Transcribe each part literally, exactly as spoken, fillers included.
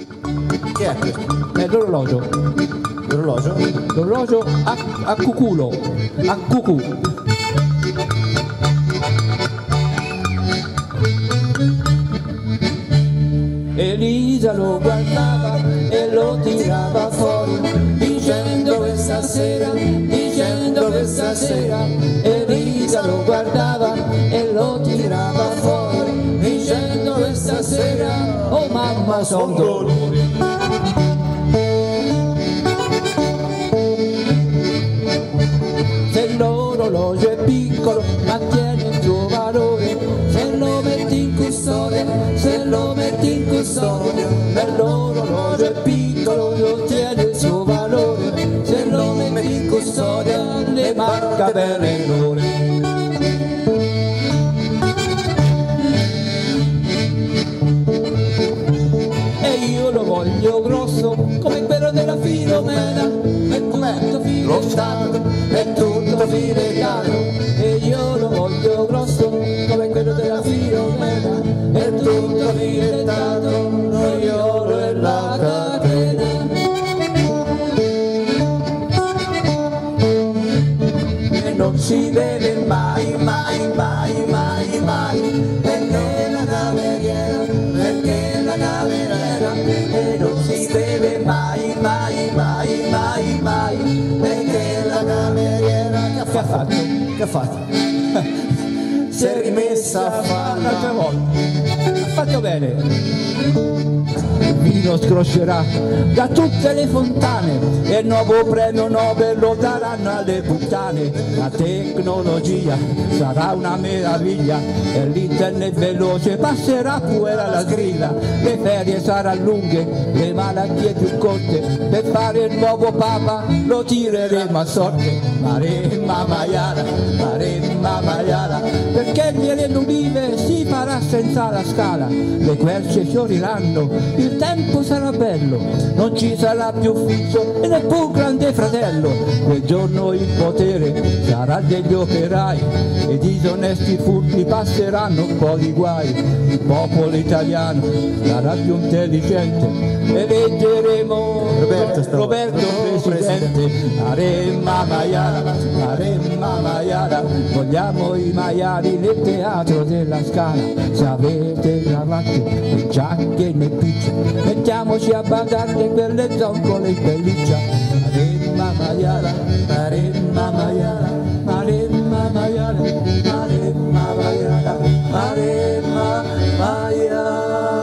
Che è questo? È l'orologio. L'orologio? L'orologio a, a cuculo. A cucù. Elisa lo guardava e lo tirava fuori, dicendo questa sera, dicendo questa sera. Elisa lo guardava e lo tirava fuori, dicendo questa sera, oh mamma son dolori. Se l'orologio è piccolo mantiene il suo valore, se lo metti in custodia, se lo metti in custodia, per l'orologio è piccolo non tiene il suo valore, se lo metti in custodia le marca per errore. E io lo voglio grosso come quello della Filomena, è tutto filettato, è tutto filettato, e io lo voglio grosso come quello della Filomena, è tutto filettato, noiolo e la catena. E non si vede mai, mai, mai, mai, mai, perché la cameriera, perché la cameriera, e non si vede mai, mai, mai, mai, mai, perché la cameriera che ha fatto? Che ha fatto? Si è rimessa a fare un'altra volta, ha fatto bene. Il vino scroscerà da tutte le fontane e il nuovo premio Nobel lo daranno alle puttane. La tecnologia sarà una meraviglia e l'internet veloce passerà fuori alla sgrilla. Le ferie saranno lunghe, le malattie più corte, per fare il nuovo papa lo tireremo a sorte. Maremma maiala, maremma maiala, perché il miele d'olive si farà senza la scala. Le querce fioriranno, il tempo sarà bello, non ci sarà più ufficio e neppure grande fratello. Quel giorno il potere sarà degli operai e i disonesti furbi passeranno un po' di guai. Il popolo italiano sarà più intelligente, eleggeremo Roberto, Roberto presidente. Maremma maiala, maremma maiala, vogliamo i maiali nel teatro della Scala. Se avete cravatte e giacche né piccia, mettiamoci a badare quelle zoncole in pelliccia. Maremma maiala, maremma maiala, maremma maiala, maremma maiala, maremma maiala.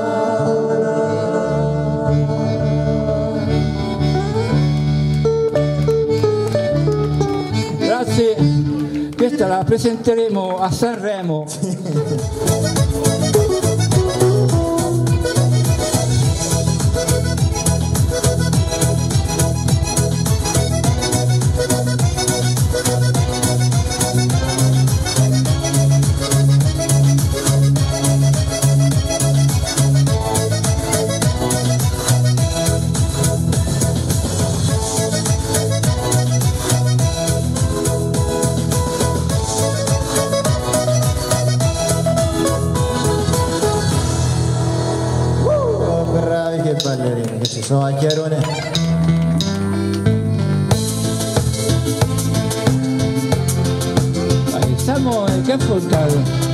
Grazie, questa la presenteremo a Sanremo. Ballerini che ci sono a Chiarone. Stiamo che ascoltare.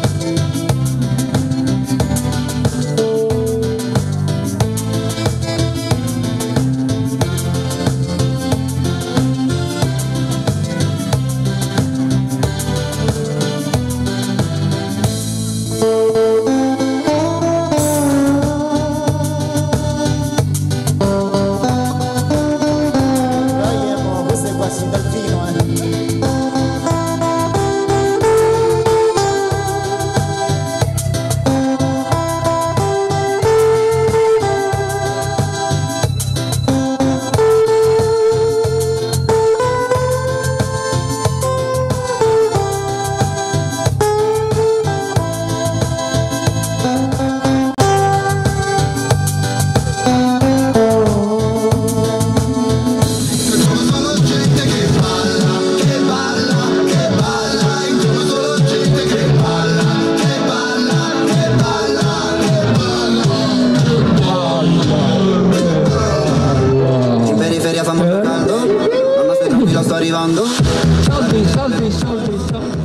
arrivando. Soldi, soldi, soldi, soldi.